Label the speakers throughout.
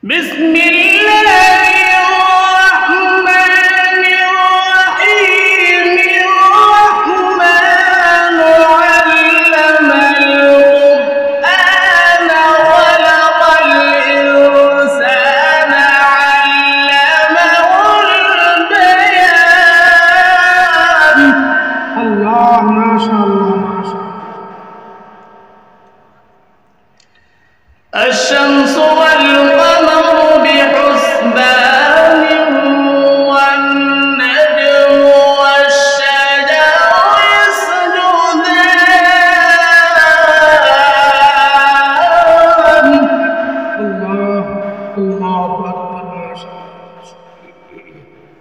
Speaker 1: بسم الله الرحمن الرحيم. الرحمن علم القرآن خلق الإنسان علمه البيان.
Speaker 2: الله ما شاء الله ما شاء الله.
Speaker 1: الشمس والقمر بحسبان والنجم والشجر يسجدان.
Speaker 2: الله الله أكبر ما شاء الله.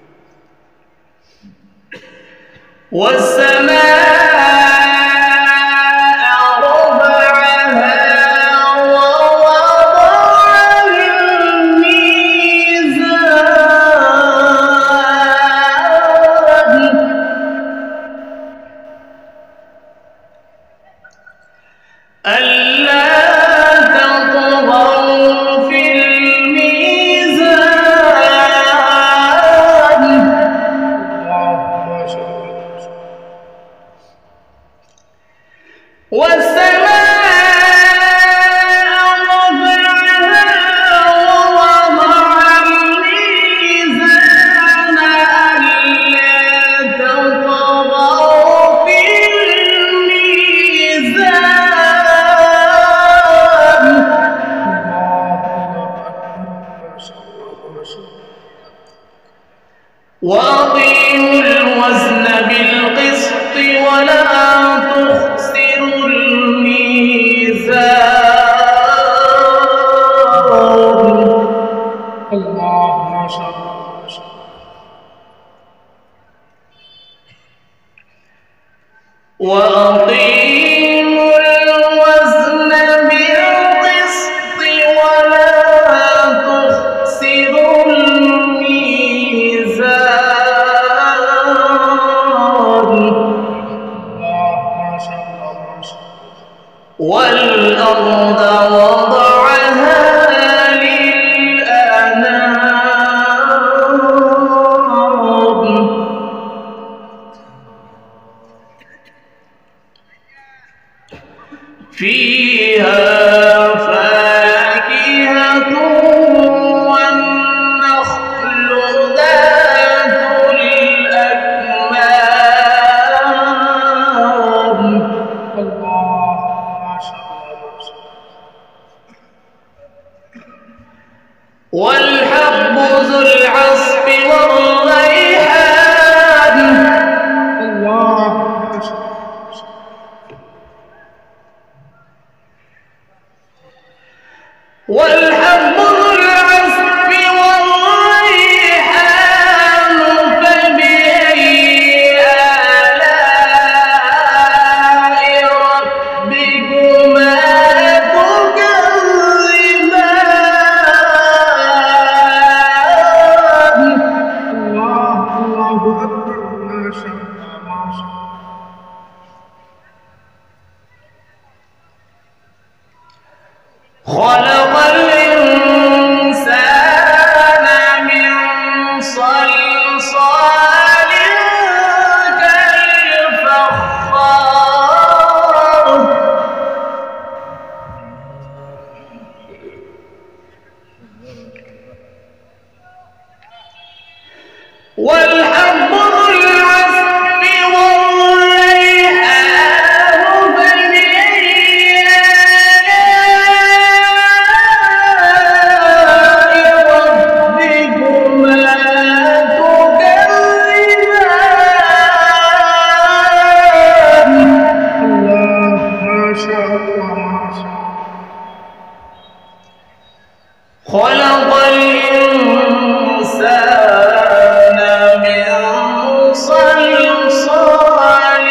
Speaker 1: والسماء ألا تطغوا في الميزان.
Speaker 2: الله ما شاء الله.
Speaker 1: والسماء رفعها ووضع الميزان ألا تطغوا في الميزان. وأقيموا الوزن بالقسط ولا تخسروا الميزان.
Speaker 2: الله ما شاء الله ما شاء الله.
Speaker 1: وأقيموا الوزن بالقسط ولا تخسروا الميزان.
Speaker 2: ما شاء الله ما شاء الله.
Speaker 1: والأرض وضعها للأنام. فيها فاكهة والنخل ذات الأكمام.
Speaker 2: الله ما شاء الله ما شاء الله.
Speaker 1: والحب ذو العصف والريحان.
Speaker 2: الله ما شاء الله.
Speaker 1: والحب ذو العصف والريحان فبأي آلاء ربكما تكذبان.
Speaker 2: الله الله أكبر ما شاء الله ما شاء الله.
Speaker 1: خلق الإنسان من صلصال كالفخار. والحب ذو العصف والريحان فبأي آلاء ربكما تكذبان.
Speaker 2: الله ما شاء الله ما شاء الله.
Speaker 1: خلق الإنسان من صلصال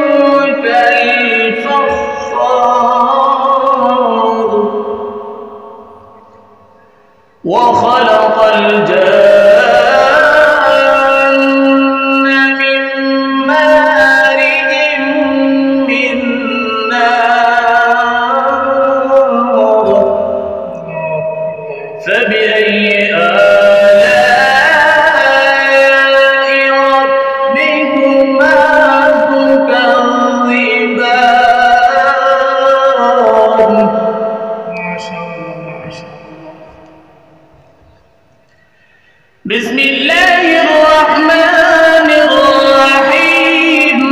Speaker 1: كالفخار. وخلق الجن من مارج من نار. فبأي فبأي آلاء ربكما تكذبان؟
Speaker 2: ما شاء الله ما شاء الله.
Speaker 1: بسم الله الرحمن الرحيم.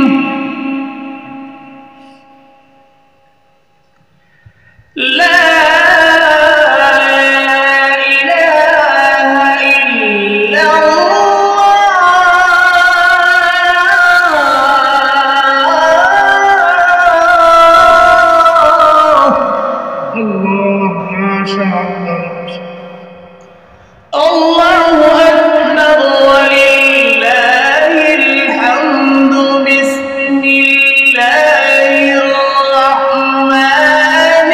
Speaker 1: لا إله إلا
Speaker 2: الله ما شاء الله.
Speaker 1: الله أكبر ولله الحمد. بسم الله الرحمن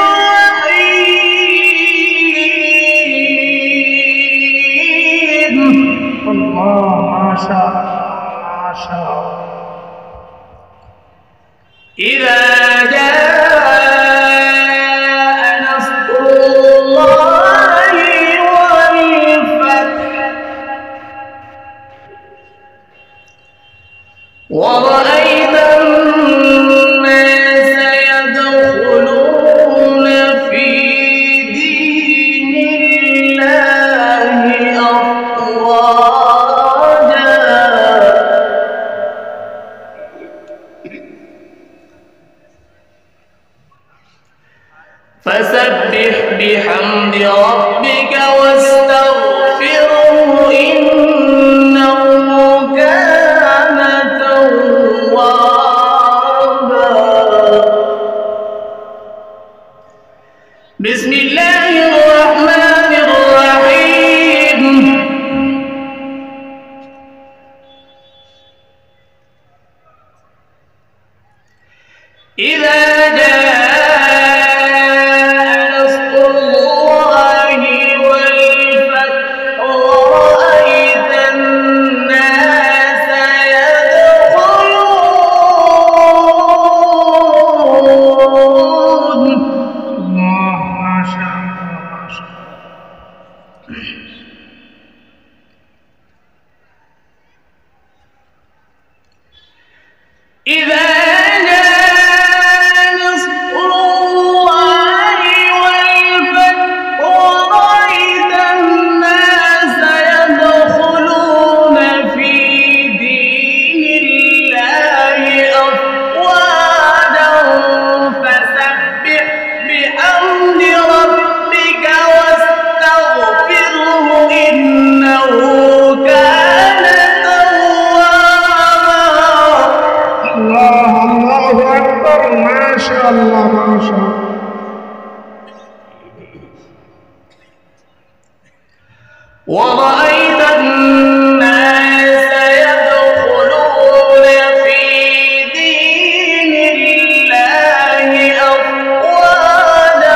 Speaker 1: الرحيم.
Speaker 2: الله ما شاء الله ما شاء الله.
Speaker 1: إذا جاء نصر الله والفتح ورأيت الناس يدخلون في دين الله أفواجا فسبح بحمد ربك واستغفره إنه كان توابا. بسم الله الرحمن الرحيم. إذا جاء نصر الله والفتح ورأيت الناس يدخلون.
Speaker 2: الله ما شاء الله ما شاء الله.
Speaker 1: إذا جاء نصر الله والفتح ورأيت الناس يدخلون في دين الله أفواجا فسبح بحمد ربك واستغفره إنه كان توابا.
Speaker 2: الله أكبر ما شاء الله ما شاء الله.
Speaker 1: ورأيت الناس يدخلون في دين الله أفواجا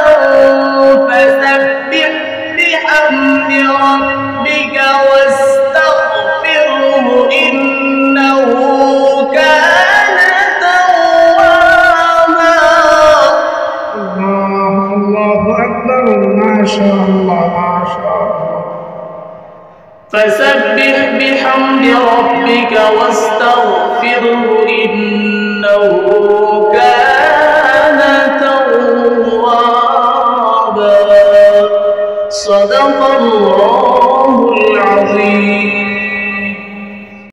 Speaker 1: فسبح بحمد ربك واستغفره إنه كان توابا.
Speaker 2: الله أكبر ما شاء الله ما شاء الله.
Speaker 1: فسبح بحمد ربك واستغفره إنه كان توابا. صدق الله